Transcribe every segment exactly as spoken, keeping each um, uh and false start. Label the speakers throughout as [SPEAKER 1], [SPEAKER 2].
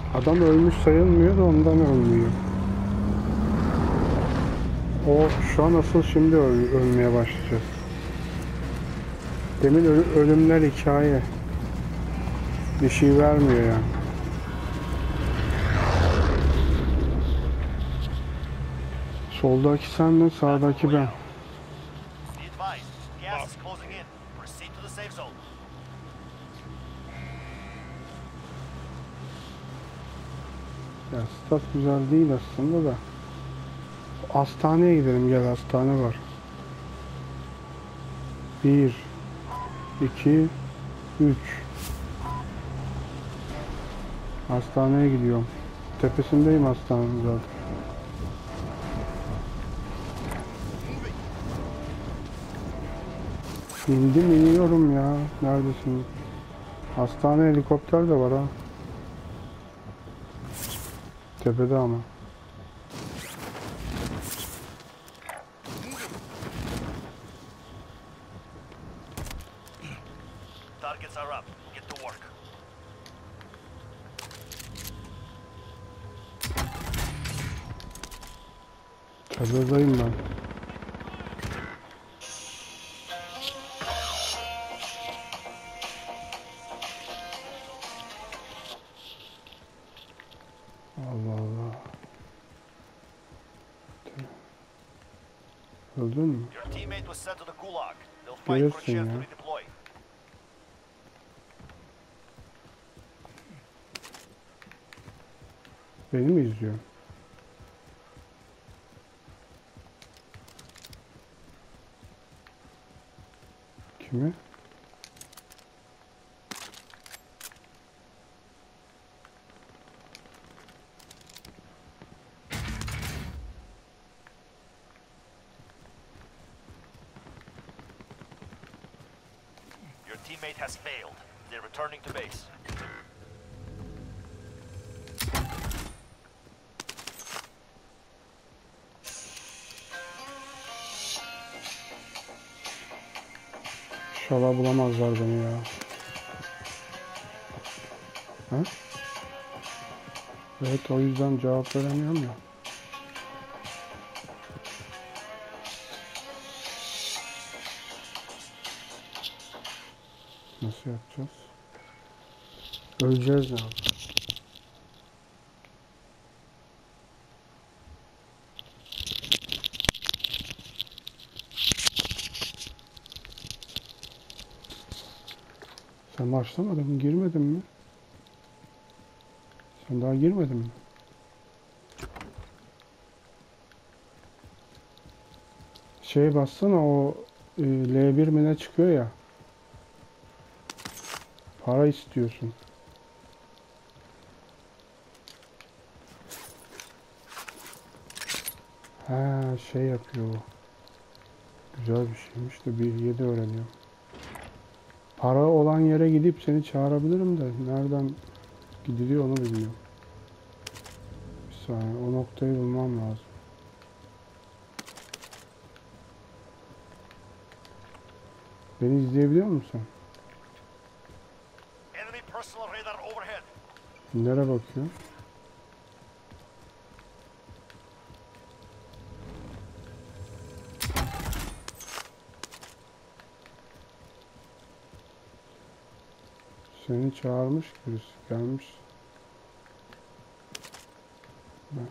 [SPEAKER 1] Adam ölmüş sayılmıyor da ondan ölmüyor. O şu an asıl şimdi öl ölmeye başlayacağız. Demin öl ölümler hikaye. Bir şey vermiyor yani. Soldaki sen mi, sağdaki ben? Ya stat güzel değil aslında da. Hastaneye gidelim, gel, hastane var. Bir, iki, üç. Hastaneye gidiyorum. Tepesindeyim hastanenin zaten. İndim iniyorum ya. Neredesin? Hastane helikopter de var ha. Tepede ama.
[SPEAKER 2] Targets are up. Get to work.
[SPEAKER 1] Tepedeyim ben. Allah Allah. Öldün mü?
[SPEAKER 2] Your teammate was sent to the gulag. They'll fight for a
[SPEAKER 1] Gelirsin
[SPEAKER 2] chance
[SPEAKER 1] ya.
[SPEAKER 2] to redeploy.
[SPEAKER 1] Beni mi izliyor? Kimi?
[SPEAKER 2] Your teammate has failed. They're returning to base.
[SPEAKER 1] İnşallah bulamazlar beni ya. Ha? Evet, o yüzden cevap veremiyorum ya. Nasıl yapacağız? Öleceğiz ya. Sen başlamadın mı? Girmedin mi? Sen daha girmedin mi? Şeye bassana, o e, L bir mi ne çıkıyor ya. Para istiyorsun. Ha, şey yapıyor o. Güzel bir şeymiş de bir yedi öğreniyorum. Para olan yere gidip seni çağırabilirim de nereden gidiliyor onu bilmiyorum. Bir saniye, o noktayı bulmam lazım. Beni izleyebiliyor musun?
[SPEAKER 2] Enemy personal radar overhead.
[SPEAKER 1] Nereye bakıyor? Seni çağırmış birisi, gelmiş. Ben,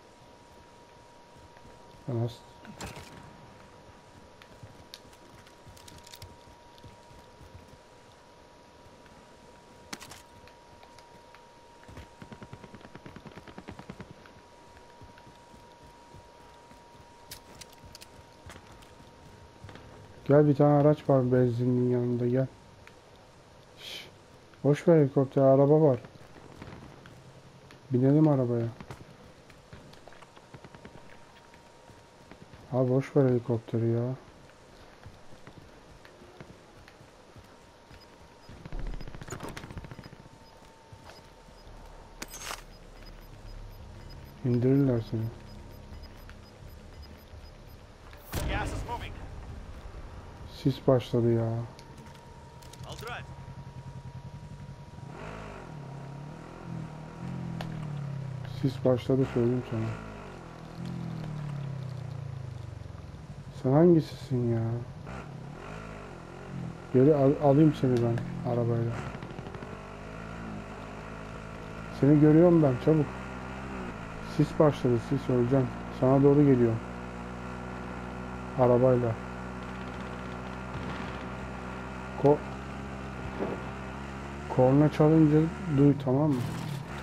[SPEAKER 1] ben as- Gel, bir tane araç var benzinin yanında, gel. Şş, boş ver helikopter, araba var. Binelim arabaya. Abi boş ver helikopteri ya. İndirirler seni.
[SPEAKER 2] Gas is moving.
[SPEAKER 1] Sis başladı ya.
[SPEAKER 2] I'll drive.
[SPEAKER 1] Sis başladı söyleyeyim sana. Sen hangisisin ya? Geri al, alayım seni ben arabayla. Seni görüyorum ben, çabuk. Sis başladı, sis, öleceğim. Sana doğru geliyorum. Arabayla. Ko Korna çalınca duy, tamam mı?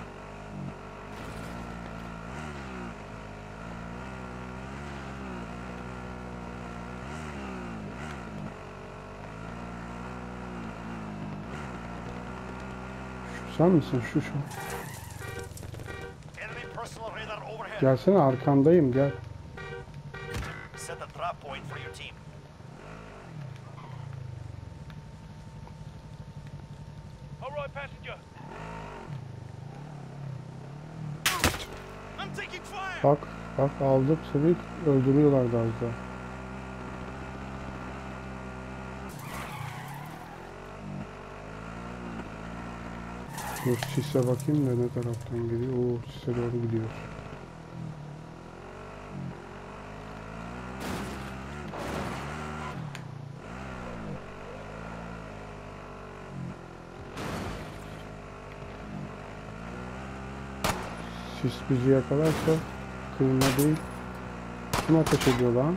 [SPEAKER 1] Şu sen misin? Şu şu.
[SPEAKER 2] Enemy personal radar overhead.
[SPEAKER 1] Gelsene, arkandayım, gel.
[SPEAKER 2] Set a drop point for your team. All right, passenger. I'm taking fire.
[SPEAKER 1] Bak, bak aldık seni, öldürüyorlardı az daha. Dur sise bakayım da ne taraftan geliyor. Oo, sise doğru gidiyor. Sis bizi yakalarsa kıyma değil. Kim ateş ediyor lan?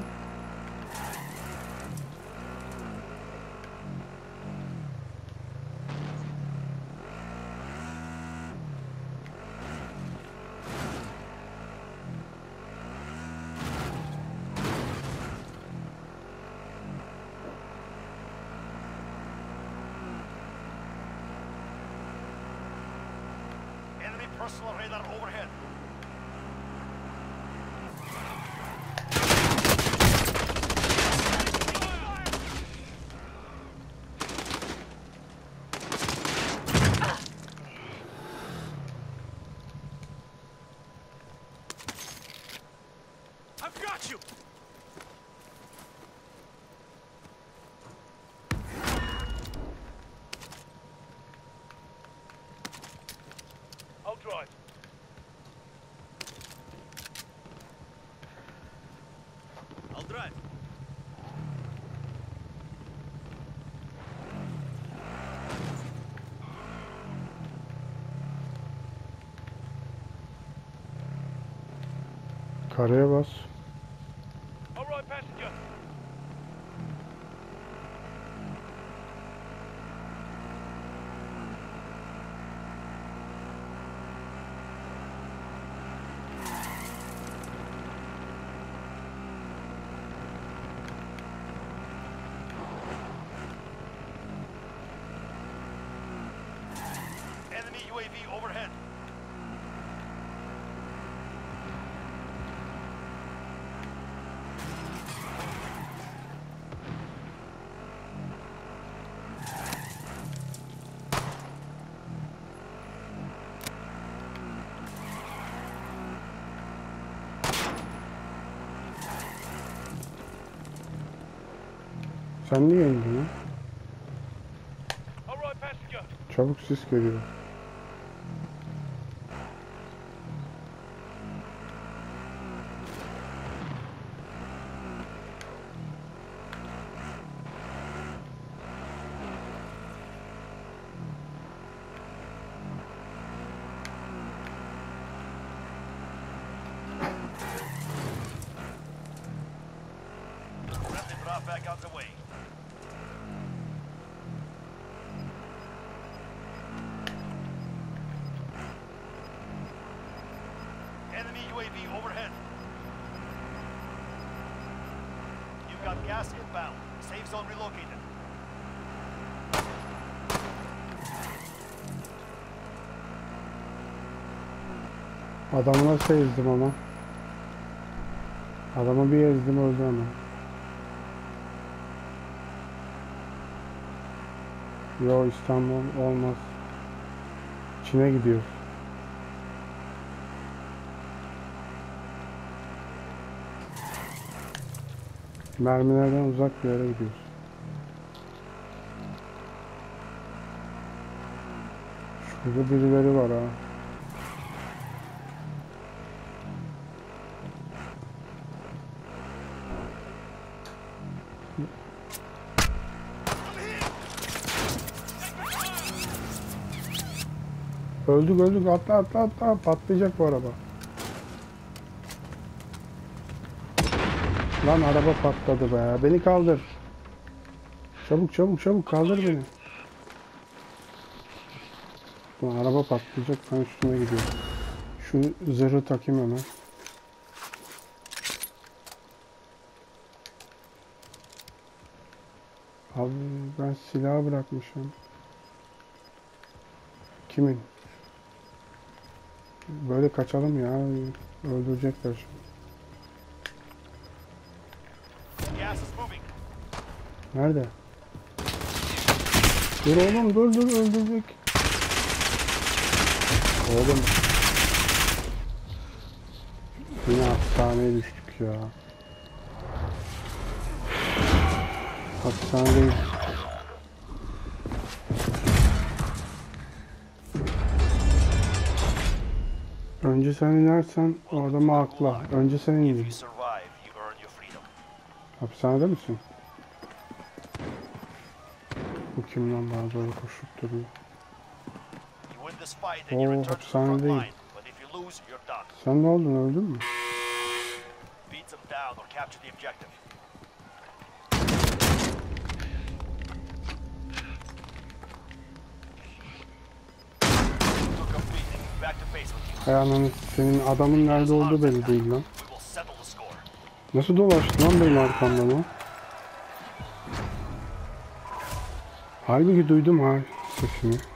[SPEAKER 2] Enemy personal radar overhead. I've got you. I'll drive. I'll drive.
[SPEAKER 1] Karaya bas.
[SPEAKER 2] All right, passenger. Enemy U A V overhead.
[SPEAKER 1] Sen niye indin ya?
[SPEAKER 2] All right, passenger.
[SPEAKER 1] Çabuk sis geliyor.
[SPEAKER 2] Friendly drop back out the way. Enemy U A V overhead. You've got gas inbound. Safe zone relocated.
[SPEAKER 1] Adamı nasıl ezdim ama? Adamı bir ezdim, öldü ama. Yo, İstanbul olmaz. Çin'e gidiyoruz. Mermilerden uzak bir yere gidiyoruz. Şurada birileri var ha. Öldük öldük, atla atla atla, patlayacak bu araba. Lan araba patladı be. Beni kaldır. Çabuk çabuk çabuk kaldır beni. Lan araba patlayacak, ben üstüne gidiyorum. Şu zırhı takayım hemen. Abi ben silahı bırakmışım. Kimin? Böyle kaçalım ya. Öldürecekler şimdi.
[SPEAKER 2] Gas is moving.
[SPEAKER 1] Nerede? Dur oğlum, dur dur, öldürecek. Oğlum. Yine hastaneye düştük ya. Hastanedeyiz. Önce sen inersen o adamı akla. Önce sen
[SPEAKER 2] If
[SPEAKER 1] in.
[SPEAKER 2] you survive, you earn your freedom.
[SPEAKER 1] Hapishanede misin? Bu kim lan, bana doğru koşup duruyor.
[SPEAKER 2] You win this fight and you
[SPEAKER 1] Oo,
[SPEAKER 2] return to the front
[SPEAKER 1] hapishanedeyim.
[SPEAKER 2] line. But if you lose, you're done.
[SPEAKER 1] Sen ne oldun, öldün mü?
[SPEAKER 2] Beat them down or capture the objective. Took complete. Back to base with you.
[SPEAKER 1] Hay ananı, senin adamın nerede olduğu belli değil lan.
[SPEAKER 2] We will settle the score.
[SPEAKER 1] Nasıl dolaştı lan benim arkamdan o? Halbuki duydum ha sesini.